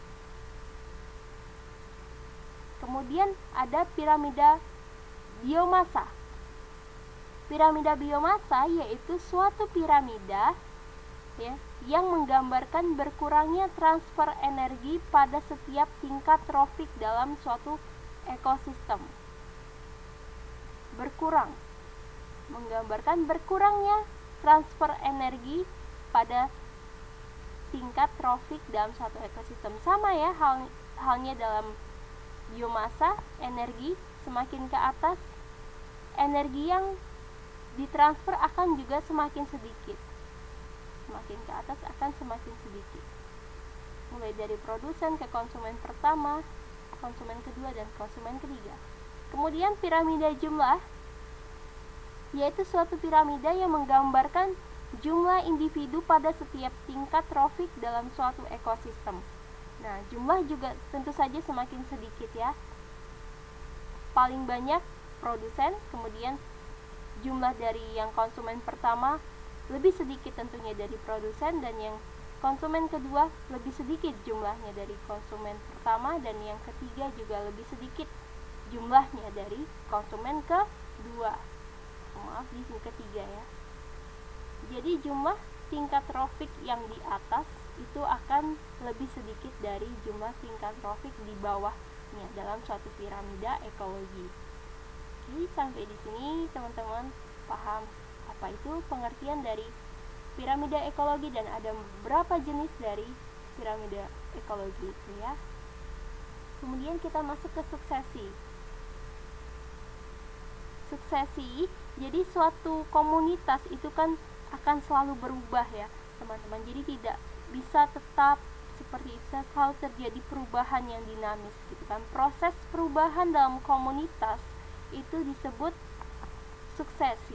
Kemudian ada piramida biomasa. Piramida biomasa yaitu suatu piramida, ya, yang menggambarkan berkurangnya transfer energi pada setiap tingkat trofik dalam suatu ekosistem. Berkurang, menggambarkan berkurangnya transfer energi pada tingkat trofik dalam suatu ekosistem. Sama ya hal, halnya dalam biomasa, energi semakin ke atas, energi yang ditransfer akan juga semakin sedikit. Semakin ke atas akan semakin sedikit. Mulai dari produsen ke konsumen pertama, konsumen kedua, dan konsumen ketiga. Kemudian piramida jumlah, yaitu suatu piramida yang menggambarkan jumlah individu pada setiap tingkat trofik dalam suatu ekosistem. Nah, jumlah juga tentu saja semakin sedikit ya. Paling banyak produsen, kemudian jumlah dari yang konsumen pertama lebih sedikit tentunya dari produsen, dan yang konsumen kedua lebih sedikit jumlahnya dari konsumen pertama, dan yang ketiga juga lebih sedikit jumlahnya dari konsumen kedua. Maaf, di sini ketiga ya. Jadi jumlah tingkat trofik yang di atas itu akan lebih sedikit dari jumlah tingkat trofik di bawahnya dalam suatu piramida ekologi. Oke, sampai di sini teman-teman paham apa itu pengertian dari piramida ekologi dan ada berapa jenis dari piramida ekologi itu ya. Kemudian kita masuk ke suksesi. Suksesi, jadi suatu komunitas itu kan akan selalu berubah ya teman-teman, jadi tidak bisa tetap seperti itu, selalu terjadi perubahan yang dinamis gitu kan. Proses perubahan dalam komunitas itu disebut suksesi.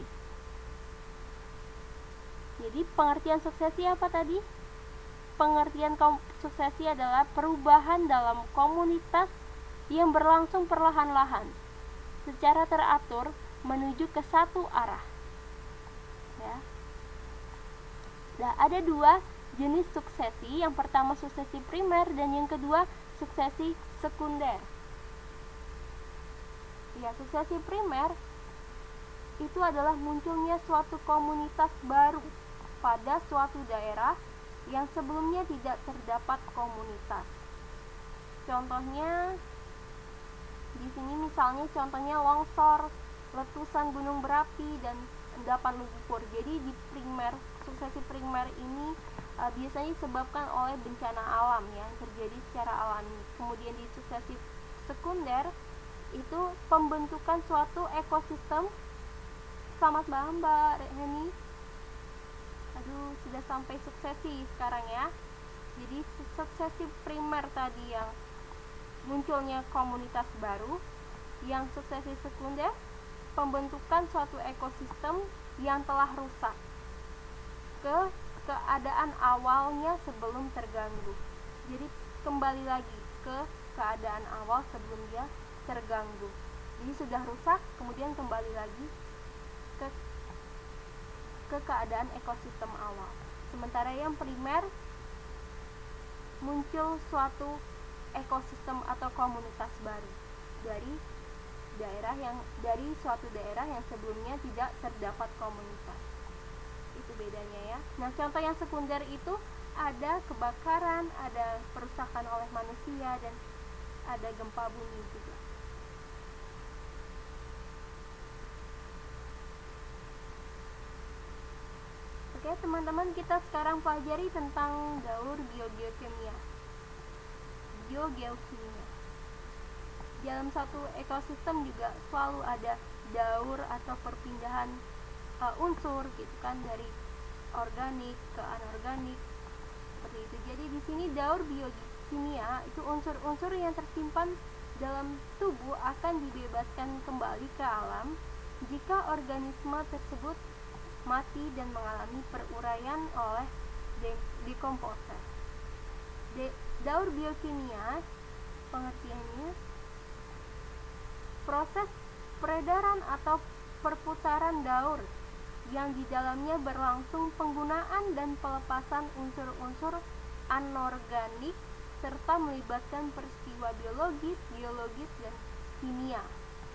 Jadi pengertian suksesi apa tadi? Pengertian suksesi adalah perubahan dalam komunitas yang berlangsung perlahan-lahan secara teratur menuju ke satu arah ya. Nah, ada dua jenis suksesi. Yang pertama suksesi primer dan yang kedua suksesi sekunder. Ya, suksesi primer itu adalah munculnya suatu komunitas baru pada suatu daerah yang sebelumnya tidak terdapat komunitas. Contohnya di sini misalnya contohnya longsor, letusan gunung berapi dan endapan lumpur. Jadi di primer, suksesi primer ini e, biasanya disebabkan oleh bencana alam yang terjadi secara alami. Kemudian di suksesi sekunder itu pembentukan suatu ekosistem. Selamat malam Mbak Rehani. Aduh, sudah sampai suksesi sekarang ya. Jadi suksesi primer tadi yang munculnya komunitas baru, yang suksesi sekunder pembentukan suatu ekosistem yang telah rusak ke keadaan awalnya sebelum terganggu. Jadi kembali lagi ke keadaan awal sebelum dia terganggu. Jadi sudah rusak, kemudian kembali lagi ke ke keadaan ekosistem awal. Sementara yang primer muncul suatu ekosistem atau komunitas baru dari daerah yang dari suatu daerah yang sebelumnya tidak terdapat komunitas. Itu bedanya ya. Nah, contoh yang sekunder itu ada kebakaran, ada perusakan oleh manusia, dan ada gempa bumi juga. Oke teman-teman, kita sekarang pelajari tentang daur biogeokimia. Biogeokimia. Dalam satu ekosistem juga selalu ada daur atau perpindahan uh, unsur gitu kan, dari organik ke anorganik seperti itu. Jadi di sini daur biokimia itu unsur-unsur yang tersimpan dalam tubuh akan dibebaskan kembali ke alam jika organisme tersebut mati dan mengalami peruraian oleh dekomposer. De daur biokimia pengertiannya proses peredaran atau perputaran daur yang di dalamnya berlangsung penggunaan dan pelepasan unsur-unsur anorganik serta melibatkan peristiwa biologis, biologis, dan kimia.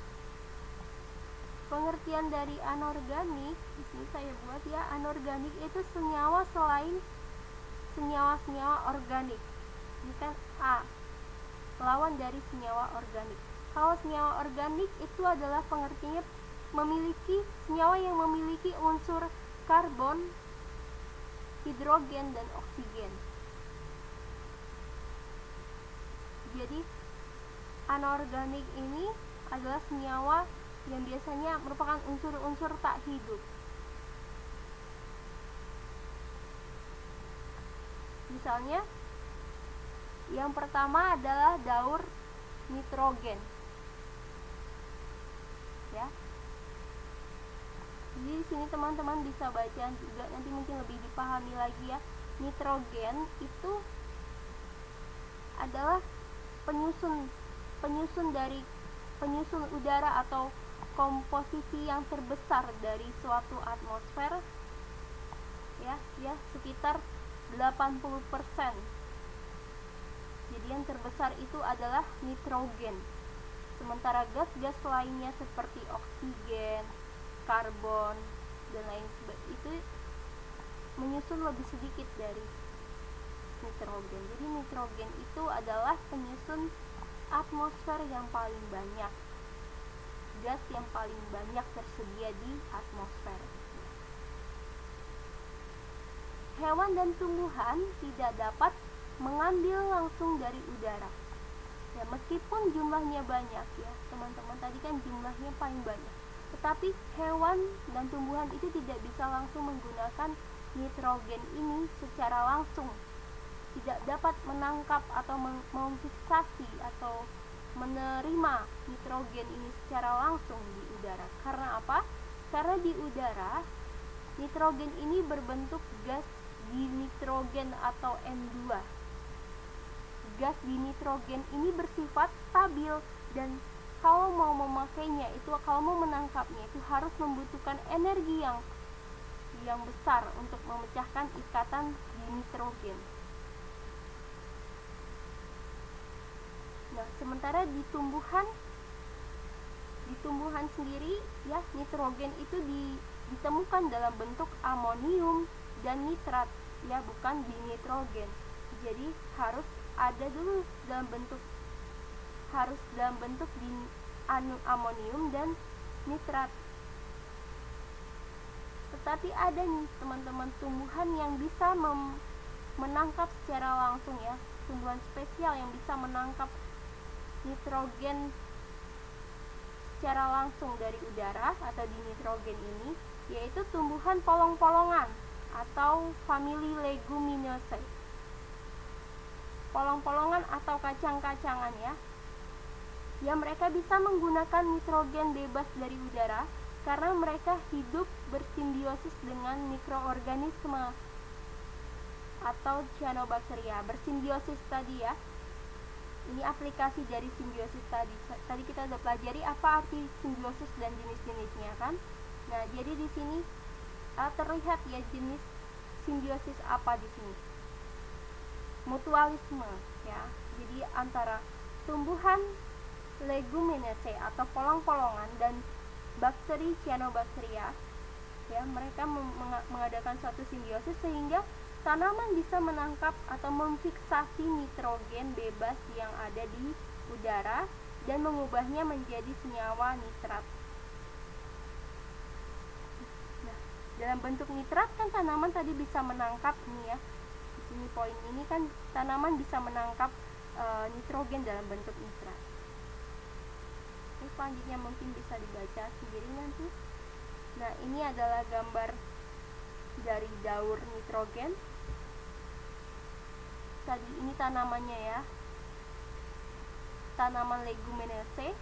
Pengertian dari anorganik, di sini saya buat ya, anorganik itu senyawa selain senyawa-senyawa organik. Ini kan A, lawan dari senyawa organik. Kalau senyawa organik itu adalah pengertiannya memiliki senyawa yang memiliki unsur karbon, hidrogen, dan oksigen. Jadi anorganik ini adalah senyawa yang biasanya merupakan unsur-unsur tak hidup. Misalnya yang pertama adalah daur nitrogen. Ya. Jadi di sini teman-teman bisa baca juga, nanti mungkin lebih dipahami lagi ya. Nitrogen itu adalah penyusun penyusun dari penyusun udara atau komposisi yang terbesar dari suatu atmosfer. Ya, ya sekitar delapan puluh persen. Jadi yang terbesar itu adalah nitrogen. Sementara gas-gas lainnya seperti oksigen, karbon, dan lain sebagainya itu menyusun lebih sedikit dari nitrogen. Jadi nitrogen itu adalah penyusun atmosfer yang paling banyak, gas yang paling banyak tersedia di atmosfer. Hewan dan tumbuhan tidak dapat mengambil langsung dari udara. Ya, meskipun jumlahnya banyak ya, teman-teman tadi kan jumlahnya paling banyak. Tetapi hewan dan tumbuhan itu tidak bisa langsung menggunakan nitrogen ini secara langsung. Tidak dapat menangkap atau memfiksasi atau menerima nitrogen ini secara langsung di udara. Karena apa? Karena di udara nitrogen ini berbentuk gas dinitrogen atau N dua. Gas dinitrogen ini bersifat stabil, dan kalau mau memakainya itu, kalau mau menangkapnya itu harus membutuhkan energi yang yang besar untuk memecahkan ikatan dinitrogen. Nah, sementara di tumbuhan di tumbuhan sendiri ya, nitrogen itu di, ditemukan dalam bentuk amonium dan nitrat ya, bukan dinitrogen. Jadi harus ada dulu dalam bentuk harus dalam bentuk di amonium dan nitrat. Tetapi ada nih teman-teman tumbuhan yang bisa mem, menangkap secara langsung ya, tumbuhan spesial yang bisa menangkap nitrogen secara langsung dari udara atau dinitrogen ini, yaitu tumbuhan polong-polongan atau famili Leguminosae. Polong-polongan atau kacang-kacangan ya. Ya, mereka bisa menggunakan nitrogen bebas dari udara karena mereka hidup bersimbiosis dengan mikroorganisme atau cyanobacteria. Bersimbiosis tadi ya. Ini aplikasi dari simbiosis tadi. Tadi kita sudah pelajari apa arti simbiosis dan jenis-jenisnya kan. Nah, jadi di sini uh, terlihat ya jenis simbiosis apa di sini. Mutualisme ya. Jadi antara tumbuhan Leguminosae atau polong-polongan dan bakteri cyanobacteria ya, mereka mengadakan suatu simbiosis sehingga tanaman bisa menangkap atau memfiksasi nitrogen bebas yang ada di udara dan mengubahnya menjadi senyawa nitrat. Nah, dalam bentuk nitrat kan tanaman tadi bisa menangkap nih ya. Di sini poin ini kan tanaman bisa menangkap e, nitrogen dalam bentuk nitrat. Ini selanjutnya mungkin bisa dibaca sendiri nanti. Nah, ini adalah gambar dari daur nitrogen. Tadi ini tanamannya ya, tanaman Leguminosae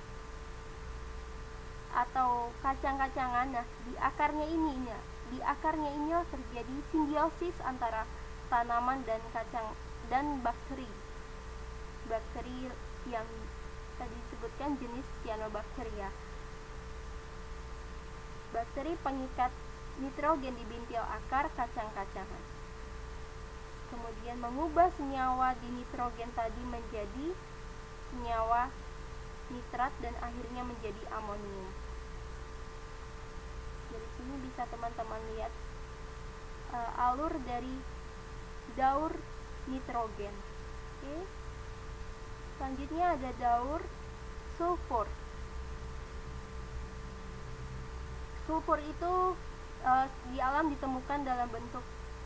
atau kacang-kacangan. Nah, di akarnya ini ya, di akarnya ini terjadi simbiosis antara tanaman dan kacang dan bakteri. Bakteri yang tadi disebutkan jenis cyanobacteria. Bakteri pengikat nitrogen di bintil akar kacang-kacangan. Kemudian mengubah senyawa di nitrogen tadi menjadi senyawa nitrat dan akhirnya menjadi amonium. Dari sini bisa teman-teman lihat uh, alur dari daur nitrogen. Oke. Selanjutnya ada daur sulfur. Sulfur itu uh, di alam ditemukan dalam bentuk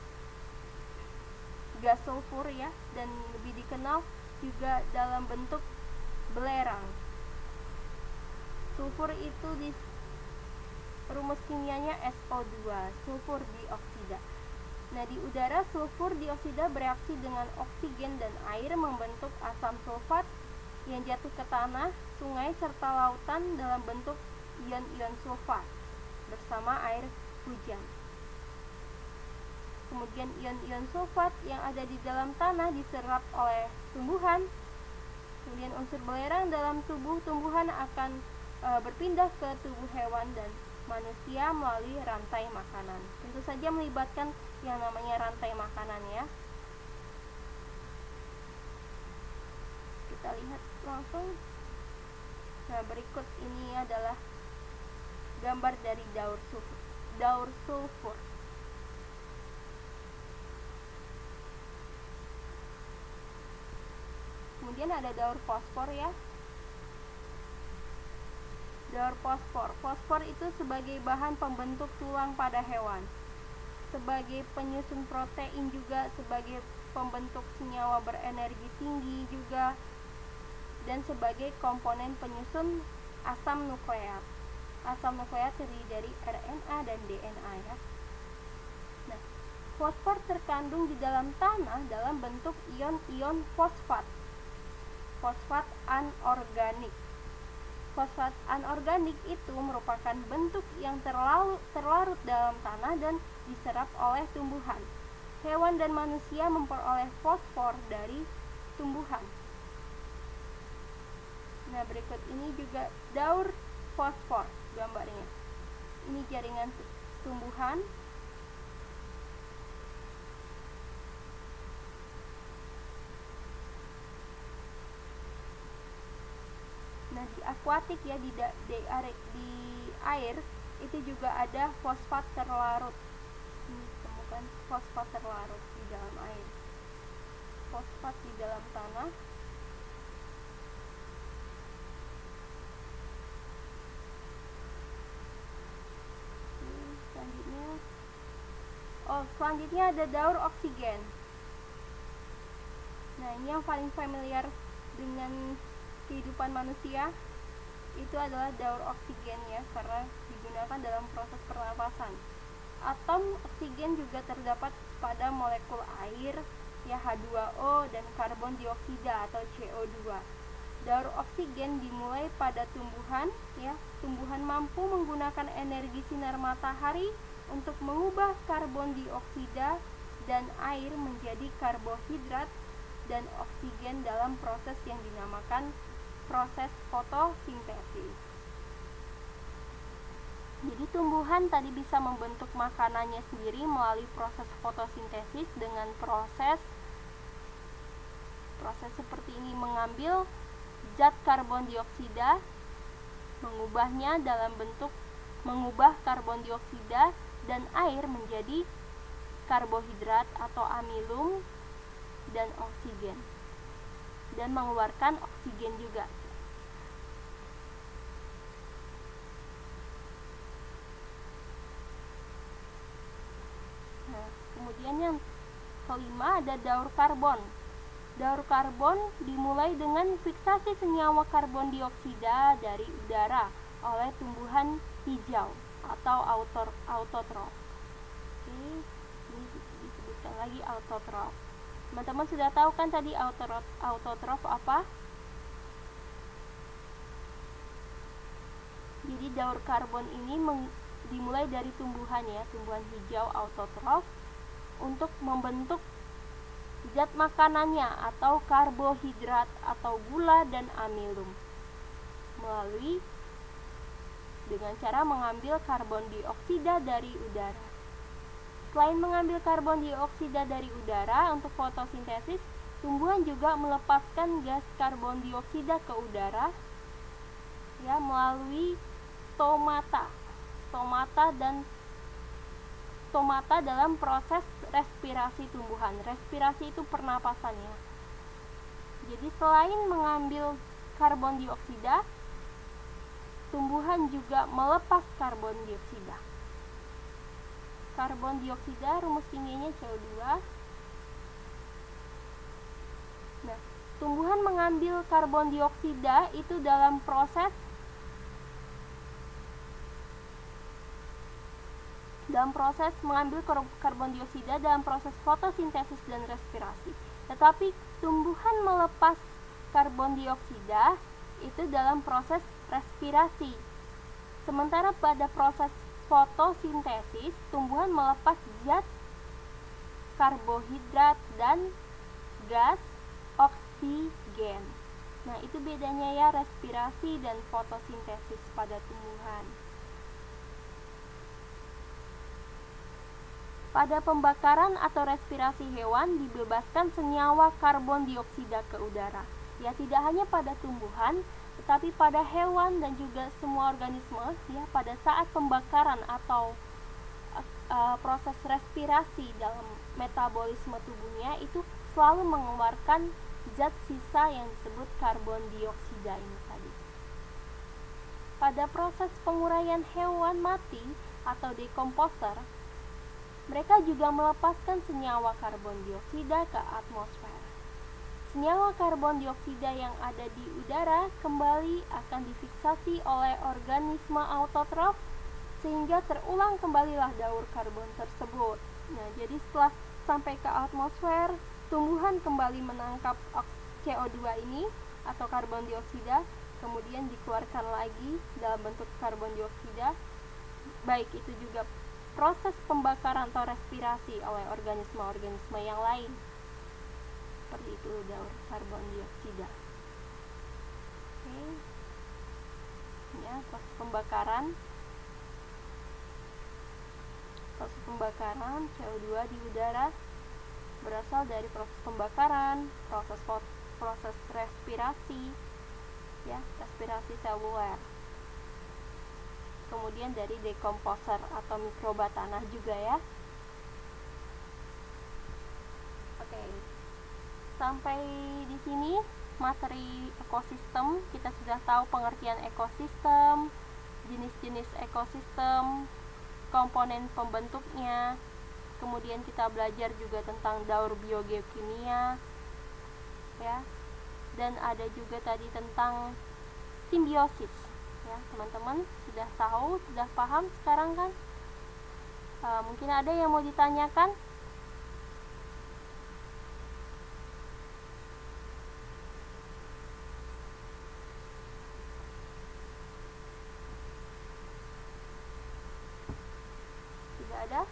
gas sulfur ya, dan lebih dikenal juga dalam bentuk belerang. Sulfur itu di rumus kimianya S O dua, sulfur dioksida. Nah, di udara sulfur dioksida bereaksi dengan oksigen dan air membentuk asam sulfat yang jatuh ke tanah, sungai, serta lautan dalam bentuk ion-ion sulfat bersama air hujan. Kemudian ion-ion sulfat yang ada di dalam tanah diserap oleh tumbuhan. Kemudian unsur belerang dalam tubuh tumbuhan akan e, berpindah ke tubuh hewan dan manusia melalui rantai makanan. Tentu saja melibatkan yang namanya rantai makanan ya. Kita lihat langsung. Nah, berikut ini adalah gambar dari daur sulfur. Daur sulfur. Kemudian ada daur fosfor ya. Daur fosfor. Fosfor itu sebagai bahan pembentuk tulang pada hewan, sebagai penyusun protein juga, sebagai pembentuk senyawa berenergi tinggi juga, dan sebagai komponen penyusun asam nukleat. Asam nukleat terdiri dari R N A dan D N A ya. Nah, fosfor terkandung di dalam tanah dalam bentuk ion-ion fosfat. Fosfat anorganik. Fosfat anorganik itu merupakan bentuk yang terlalu, terlarut dalam tanah dan diserap oleh tumbuhan. Hewan dan manusia memperoleh fosfor dari tumbuhan. Nah, berikut ini juga daur fosfor gambarnya. Ini jaringan tumbuhan. Nah, di akuatik ya, di, da, di, di air itu juga ada fosfat terlarut. Ini temukan fosfat terlarut di dalam air. Fosfat di dalam tanah. Selanjutnya, oh selanjutnya ada daur oksigen. Nah, ini yang paling familiar dengan kehidupan manusia itu adalah daur oksigen ya, karena digunakan dalam proses pernapasan. Atom oksigen juga terdapat pada molekul air ya, H dua O dan karbon dioksida atau C O dua. Daur oksigen dimulai pada tumbuhan ya. Tumbuhan mampu menggunakan energi sinar matahari untuk mengubah karbon dioksida dan air menjadi karbohidrat dan oksigen dalam proses yang dinamakan proses fotosintesis. Jadi tumbuhan tadi bisa membentuk makanannya sendiri melalui proses fotosintesis dengan proses proses seperti ini, mengambil zat karbon dioksida, mengubahnya dalam bentuk mengubah karbon dioksida dan air menjadi karbohidrat atau amilum dan oksigen, dan mengeluarkan oksigen juga. Nah, kemudian yang kelima ada daur karbon. Daur karbon dimulai dengan fiksasi senyawa karbon dioksida dari udara oleh tumbuhan hijau atau autotrof. Oke, ini disebutkan lagi autotrof. Teman-teman sudah tahu kan tadi autotrof, autotrof apa? Jadi daur karbon ini dimulai dari tumbuhan ya, tumbuhan hijau autotrof untuk membentuk zat makanannya atau karbohidrat atau gula dan amilum melalui dengan cara mengambil karbon dioksida dari udara. Selain mengambil karbon dioksida dari udara untuk fotosintesis, tumbuhan juga melepaskan gas karbon dioksida ke udara ya melalui stomata. Stomata dan stomata dalam proses respirasi tumbuhan. Respirasi itu pernapasannya. Jadi selain mengambil karbon dioksida, tumbuhan juga melepas karbon dioksida. Karbon dioksida rumus kimianya C O dua. Nah, tumbuhan mengambil karbon dioksida itu dalam proses dalam proses mengambil karbon dioksida dalam proses fotosintesis dan respirasi. Tetapi tumbuhan melepas karbon dioksida itu dalam proses respirasi. Sementara pada proses fotosintesis, tumbuhan melepas zat karbohidrat dan gas oksigen. Nah, itu bedanya ya respirasi dan fotosintesis pada tumbuhan. Pada pembakaran atau respirasi hewan dibebaskan senyawa karbon dioksida ke udara. Ya, tidak hanya pada tumbuhan, tetapi pada hewan dan juga semua organisme ya, pada saat pembakaran atau uh, proses respirasi dalam metabolisme tubuhnya itu selalu mengeluarkan zat sisa yang disebut karbon dioksida ini tadi. Pada proses penguraian hewan mati atau dekomposer, mereka juga melepaskan senyawa karbon dioksida ke atmosfer. Senyawa karbon dioksida yang ada di udara kembali akan difiksasi oleh organisme autotrof sehingga terulang kembalilah daur karbon tersebut. Nah, jadi setelah sampai ke atmosfer, tumbuhan kembali menangkap C O dua ini atau karbon dioksida, kemudian dikeluarkan lagi dalam bentuk karbon dioksida, baik itu juga proses pembakaran atau respirasi oleh organisme-organisme yang lain. Seperti itu daur karbon dioksida. Oke. Ya, proses pembakaran. Proses pembakaran C O dua di udara berasal dari proses pembakaran, proses proses respirasi, ya, respirasi seluler. Kemudian dari dekomposer atau mikroba tanah juga ya. Oke. Sampai di sini materi ekosistem, kita sudah tahu pengertian ekosistem, jenis-jenis ekosistem, komponen pembentuknya. Kemudian kita belajar juga tentang daur biogeokimia, ya. Dan ada juga tadi tentang simbiosis, ya. Teman-teman sudah tahu, sudah paham sekarang kan? E, mungkin ada yang mau ditanyakan? Tidak ada?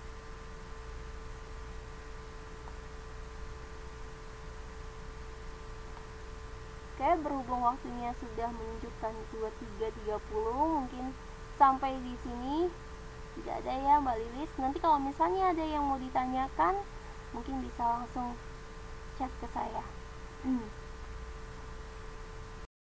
Oke, berhubung waktunya sudah menunjukkan dua puluh tiga tiga puluh, mungkin sampai di sini. Tidak ada ya Mbak Lilis. Nanti kalau misalnya ada yang mau ditanyakan, mungkin bisa langsung chat ke saya.